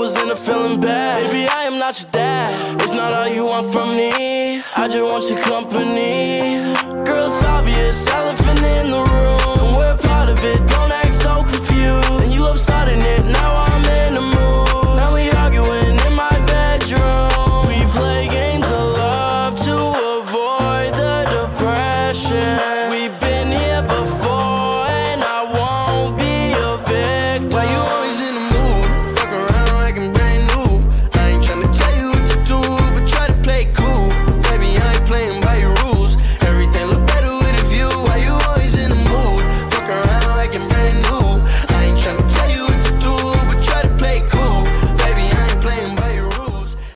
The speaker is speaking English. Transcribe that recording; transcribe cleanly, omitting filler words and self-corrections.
was in a feeling bad. Baby, I am not your dad. It's not all you want from me. I just want your company. Girl, it's obvious, elephant in the room. We're part of it, don't